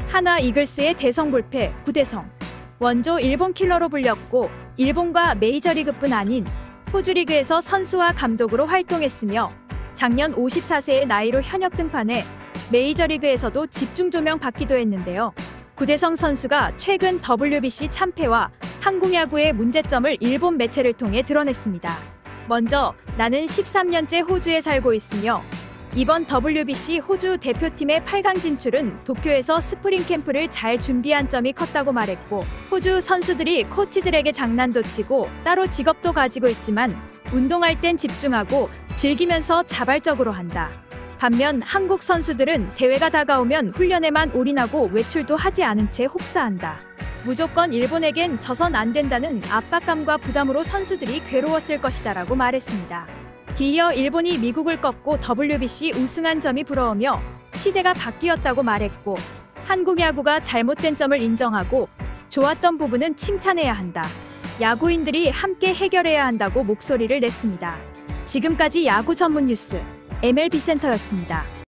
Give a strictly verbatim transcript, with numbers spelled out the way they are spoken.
한화 이글스의 대성 불패 구대성. 원조 일본 킬러로 불렸고 일본과 메이저리그뿐 아닌 호주리그에서 선수와 감독으로 활동했으며 작년 오십사 세의 나이로 현역 등판해 메이저리그에서도 집중 조명 받기도 했는데요. 구대성 선수가 최근 더블유비씨 참패와 한국 야구의 문제점을 일본 매체를 통해 드러냈습니다. 먼저 나는 십삼 년째 호주에 살고 있으며 이번 더블유비씨 호주 대표팀의 팔 강 진출은 도쿄에서 스프링 캠프를 잘 준비한 점이 컸다고 말했고, 호주 선수들이 코치들에게 장난도 치고 따로 직업도 가지고 있지만 운동할 땐 집중하고 즐기면서 자발적으로 한다. 반면 한국 선수들은 대회가 다가오면 훈련에만 올인하고 외출도 하지 않은 채 혹사한다. 무조건 일본에겐 져선 안 된다는 압박감과 부담으로 선수들이 괴로웠을 것이다라고 말했습니다. 뒤이어 일본이 미국을 꺾고 더블유비씨 우승한 점이 부러우며 시대가 바뀌었다고 말했고, 한국 야구가 잘못된 점을 인정하고 좋았던 부분은 칭찬해야 한다. 야구인들이 함께 해결해야 한다고 목소리를 냈습니다. 지금까지 야구 전문 뉴스 엠엘비 센터였습니다.